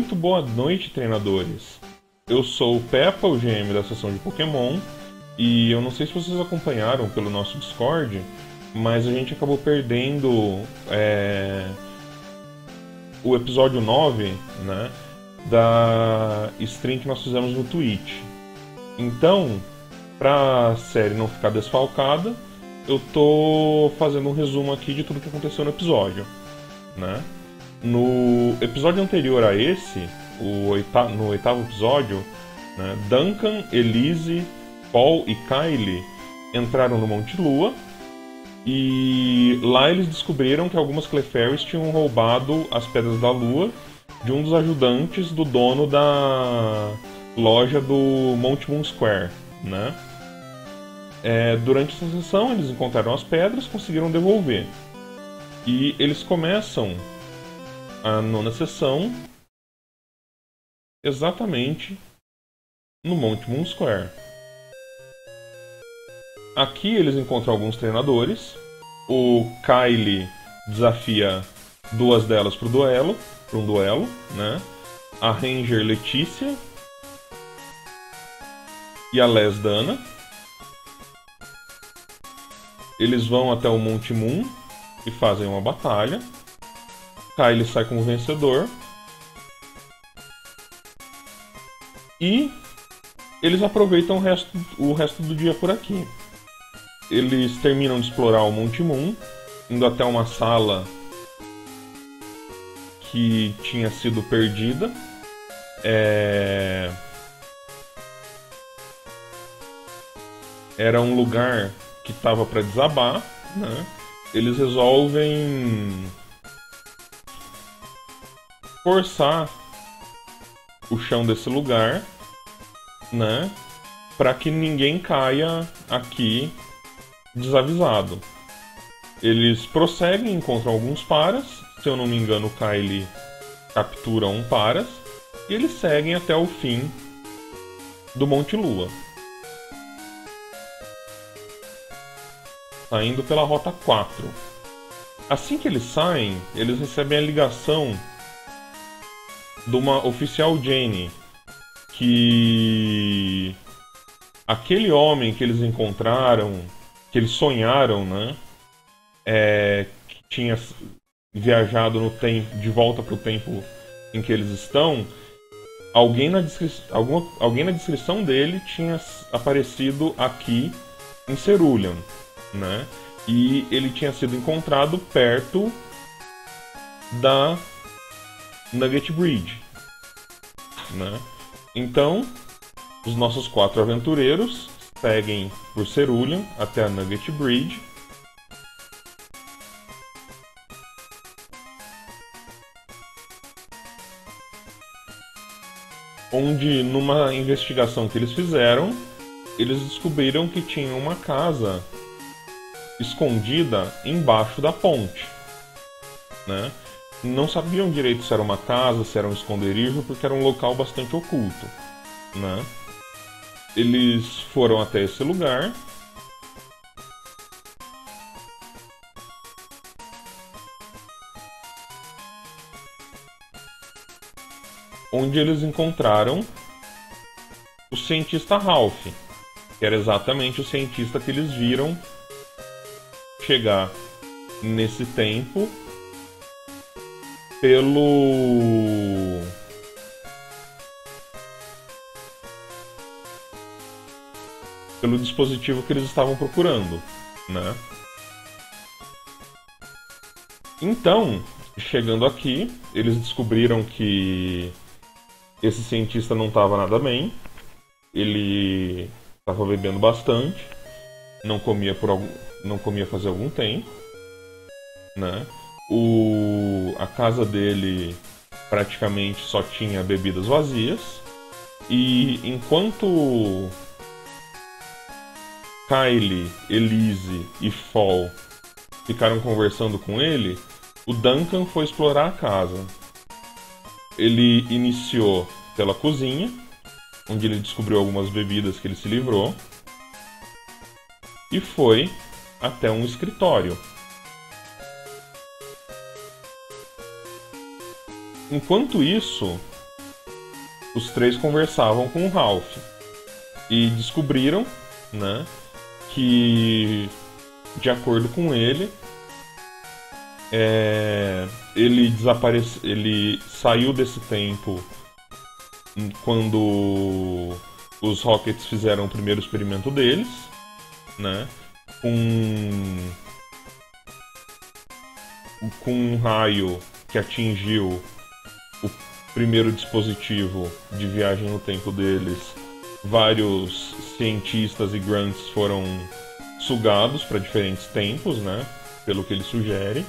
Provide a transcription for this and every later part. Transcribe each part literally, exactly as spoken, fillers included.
Muito boa noite, treinadores. Eu sou o Peppa, o G M da seção de Pokémon, e eu não sei se vocês acompanharam pelo nosso Discord, mas a gente acabou perdendo é, o episódio nove, né, da stream que nós fizemos no Twitch. Então, para a série não ficar desfalcada, eu tô fazendo um resumo aqui de tudo que aconteceu no episódio, né? No episódio anterior a esse, o oita... no oitavo episódio, né, Duncan, Elise, Paul e Kylie entraram no Monte Lua e lá eles descobriram que algumas Clefairies tinham roubado as Pedras da Lua de um dos ajudantes do dono da loja do Monte Moon Square, né? É, durante essa sessão eles encontraram as pedras, conseguiram devolver. E eles começam a nona sessão exatamente no Monte Moon Square. Aqui eles encontram alguns treinadores. O Kylie desafia duas delas para o duelo, para um duelo, né? A Ranger Letícia e a Les Dana. Eles vão até o Monte Moon e fazem uma batalha. Kylie sai como vencedor. E eles aproveitam o resto, o resto do dia por aqui. Eles terminam de explorar o Monte Moon, indo até uma sala que tinha sido perdida. É... Era um lugar que estava para desabar, né? Eles resolvem forçar o chão desse lugar, né, para que ninguém caia aqui desavisado. Eles prosseguem, encontram alguns paras. Se eu não me engano, o Kylie captura um paras e eles seguem até o fim do Monte Lua, saindo pela Rota quatro. Assim que eles saem, eles recebem a ligação de uma oficial Jane, que aquele homem que eles encontraram, que eles sonharam, né, é, que tinha viajado no tempo, de volta para o tempo em que eles estão, alguém na, descri alguma, alguém na descrição dele tinha aparecido aqui em Cerulean, né? E ele tinha sido encontrado perto da Nugget Bridge, né? Então, os nossos quatro aventureiros seguem por Cerulean até a Nugget Bridge. Onde, numa investigação que eles fizeram, eles descobriram que tinha uma casa escondida embaixo da ponte, né? Não sabiam direito se era uma casa, se era um esconderijo, porque era um local bastante oculto, né? Eles foram até esse lugar. Onde eles encontraram o cientista Ralph, que era exatamente o cientista que eles viram chegar nesse tempo pelo pelo dispositivo que eles estavam procurando, né? Então, chegando aqui, eles descobriram que esse cientista não estava nada bem. Ele estava bebendo bastante, não comia por algum, não comia fazia algum tempo, né? O, a casa dele praticamente só tinha bebidas vazias. E enquanto Kylie, Elise e Fall ficaram conversando com ele, o Duncan foi explorar a casa. Ele iniciou pela cozinha, onde ele descobriu algumas bebidas que ele se livrou, e foi até um escritório. Enquanto isso, os três conversavam com o Ralph e descobriram, né, que, de acordo com ele, é, ele desaparece, ele saiu desse tempo quando os Rockets fizeram o primeiro experimento deles, né, com com um raio que atingiu o primeiro dispositivo de viagem no tempo deles. Vários cientistas e grunts foram sugados para diferentes tempos, né, pelo que ele sugere.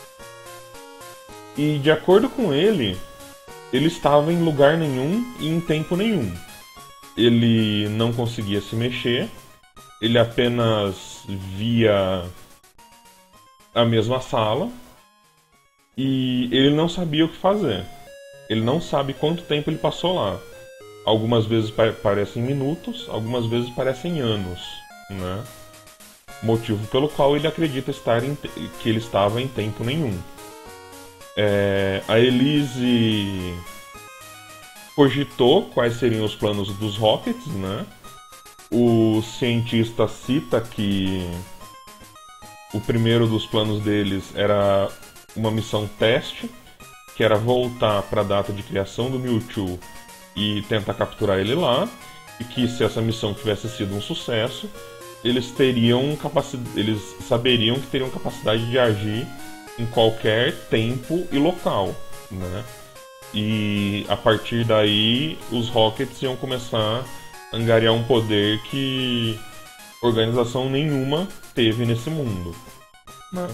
E de acordo com ele, ele estava em lugar nenhum e em tempo nenhum. Ele não conseguia se mexer, ele apenas via a mesma sala e ele não sabia o que fazer. Ele não sabe quanto tempo ele passou lá. Algumas vezes pa- parecem minutos, algumas vezes parecem anos, né? Motivo pelo qual ele acredita estar em te- que ele estava em tempo nenhum. É, a Elise cogitou quais seriam os planos dos Rockets, né? O cientista cita que o primeiro dos planos deles era uma missão teste, que era voltar para a data de criação do Mewtwo e tentar capturar ele lá, e que se essa missão tivesse sido um sucesso, eles teriam capaci- eles saberiam que teriam capacidade de agir em qualquer tempo e local, né? E a partir daí os Rockets iam começar a angariar um poder que organização nenhuma teve nesse mundo, né?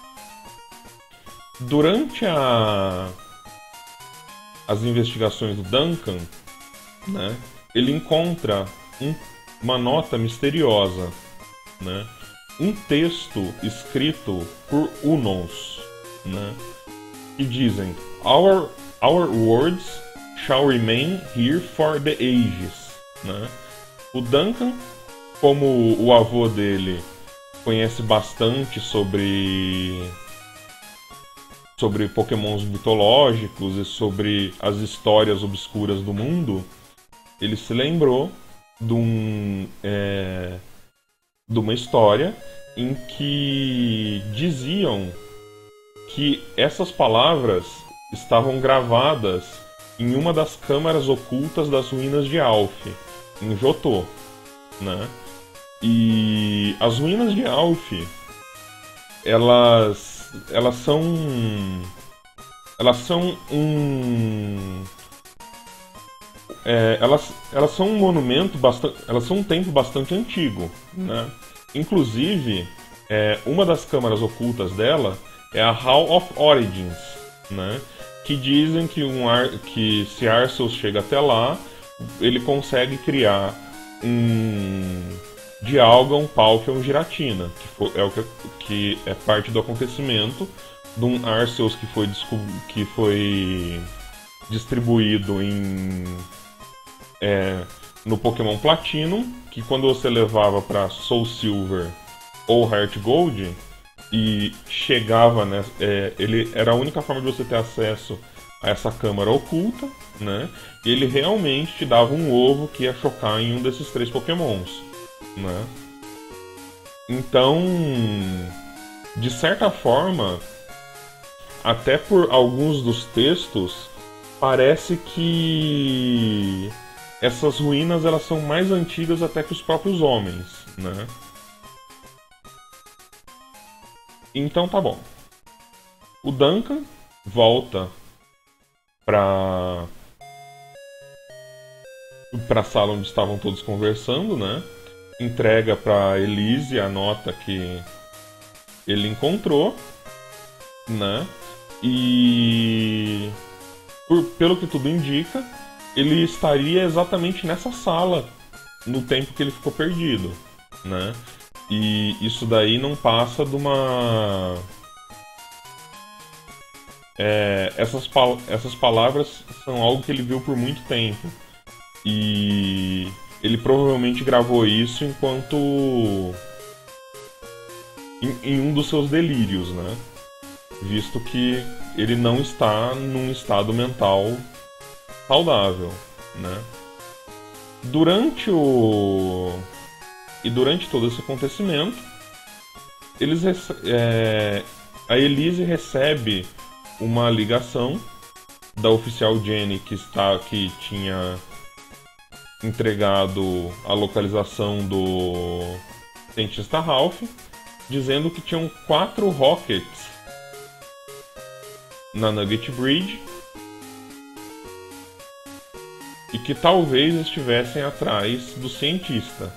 Durante a... as investigações do Duncan, né, ele encontra um... uma nota misteriosa, né? Um texto escrito por Unons, né, que dizem: Our, our words shall remain here for the ages, né? O Duncan, como o avô dele conhece bastante sobre sobre pokémons mitológicos e sobre as histórias obscuras do mundo, ele se lembrou de, um, é, de uma história em que diziam que essas palavras estavam gravadas em uma das câmaras ocultas das ruínas de Alph, em Johto, né? E as ruínas de Alph, elas elas são elas são um é, elas elas são um monumento bastante, elas são um templo bastante antigo, né? Inclusive, é, uma das câmaras ocultas dela é a Hall of Origins, né? Que dizem que um ar, que se Arceus chega até lá, ele consegue criar um Dialga, Palkia, Giratina, que, foi, é o que, que é parte do acontecimento de um Arceus que foi, que foi distribuído em, é, no Pokémon Platinum, que quando você levava para Soul Silver ou Heart Gold e chegava, né, é, ele era a única forma de você ter acesso a essa câmara oculta, né? E ele realmente te dava um ovo que ia chocar em um desses três Pokémons, né? Então, de certa forma, até por alguns dos textos, parece que essas ruínas elas são mais antigas até que os próprios homens, né? Então tá bom. O Duncan volta pra pra sala onde estavam todos conversando, né? Entrega pra Elise a nota que ele encontrou, né? E por, pelo que tudo indica, ele estaria exatamente nessa sala no tempo que ele ficou perdido, né? E isso daí não passa de uma... É, essas, pal essas palavras são algo que ele viu por muito tempo. E ele provavelmente gravou isso enquanto... Em, em um dos seus delírios, né? Visto que ele não está num estado mental saudável, né? Durante o... E durante todo esse acontecimento, eles rece... é... a Elise recebe uma ligação da oficial Jenny que, está... que tinha entregado a localização do cientista Ralph, dizendo que tinham quatro rockets na Nugget Bridge e que talvez estivessem atrás do cientista.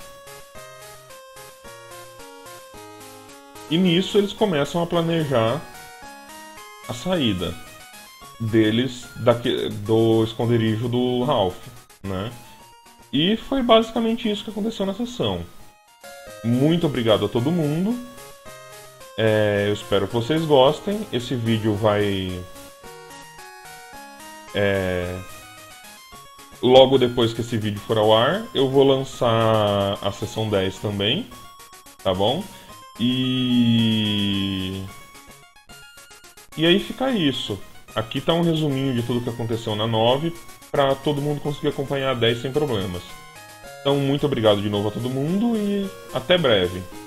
E nisso eles começam a planejar a saída deles daqui, do esconderijo do Ralph, né? E foi basicamente isso que aconteceu na sessão. Muito obrigado a todo mundo. É, eu espero que vocês gostem. Esse vídeo vai... É, logo depois que esse vídeo for ao ar, eu vou lançar a sessão dez também, tá bom? E... E aí fica isso. Aqui tá um resuminho de tudo que aconteceu na nove, para todo mundo conseguir acompanhar a dez sem problemas. Então, muito obrigado de novo a todo mundo e até breve.